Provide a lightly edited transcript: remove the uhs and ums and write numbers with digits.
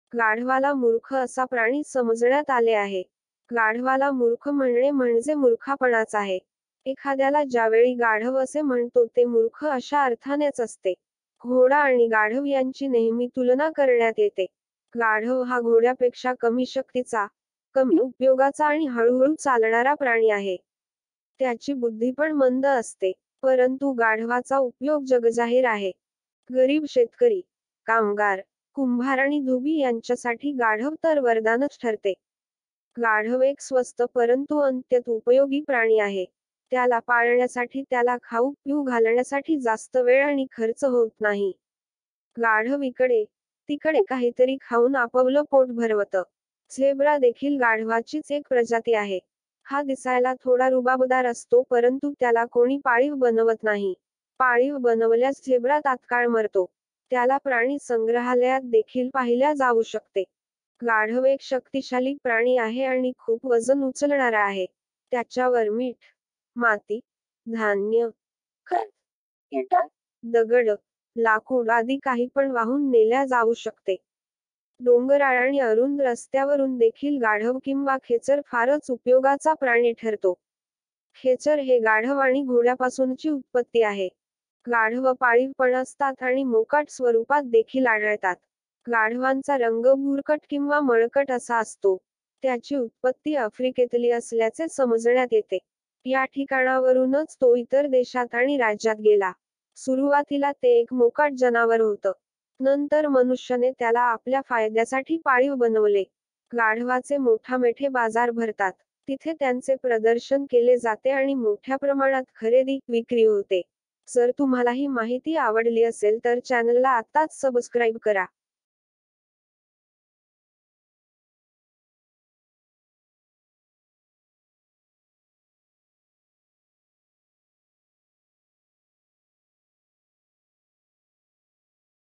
गाढवाला मूर्ख असा प्राणी समजण्यात आले आहे. गाढवाला मूर्ख म्हणणे म्हणजे मूर्खापणाच आहे. एखाद्याला ज्यावेळी गाढव असे म्हणतो ते मूर्ख अशा अर्थानेच असते. घोडा आणि गाढव यांची नेहमी तुलना करण्यात येते. गाढव हा घोड्यापेक्षा कमी शक्तीचा, कमी उपयोगाचा आणि हळूहळू चालणारा प्राणी आहे. त्याची बुद्धी पण मंद असते, परंतु गाढवाचा उपयोग जगजाहीर आहे. गरीब शेतकरी, कामगार, कुंभार आणि धोबी यांच्यासाठी गाढव तर वरदानच ठरते. गाढव एक स्वस्त परंतु अत्यंत उपयोगी प्राणी आहे. त्याला पाळण्यासाठी, त्याला खाऊ पिऊ घालण्यासाठी जास्त वेळ आणि खर्च होत नाही. गाढव इकडे तिकडे काहीतरी खाऊन आपापलं पोट भरवतं. झेब्रा देखील गाढवाचीच एक प्रजाती आहे. हा दिसायला थोडा रुबाबदार असतो, परंतु त्याला कोणी पाळीव बनवत नाही. पाळीव बनवल्यास झेब्रा तात्काळ मरतो. त्याला प्राणी संग्रहालयात देखील पाहिल्या जाऊ शकते. गाढव एक शक्तिशाली प्राणी आहे आणि खूप वजन उचलणारा आहे. त्याच्यावर मीठ, माती, धान्य, खत, इटा, दगड, लाकूड आदी काही पण वाहून नेल्या जाऊ शकते. डोंगराळ आणि अरुंद रस्त्यावरून देखील गाढव किंवा खेचर फारच उपयोगाचा प्राणी ठरतो. खेचर हे गाढव आणि घोड्यापासूनची उत्पत्ती आहे. गाढव पाळीव पण असतात आणि मोकाट स्वरूपात देखील आढळतात. गाढवांचा रंग भुरकट किंवा मळकट असा असतो. त्याची उत्पत्ती आफ्रिकेतली असल्याचे समजण्यात येते. या ठिकाणावरूनच तो इतर देशात आणि राज्यात गेला. सुरुवातीला ते एक मोकाट जनावर होतं. नंतर मनुष्याने त्याला आपल्या फायद्यासाठी पाळीव बनवले. गाढवाचे मोठामोठे बाजार भरतात. तिथे त्यांचे प्रदर्शन केले जाते आणि मोठ्या प्रमाणात खरेदी विक्री होते. जर तुम्हाला ही माहिती आवडली असेल तर चॅनलला आत्ताच सबस्क्राईब करा.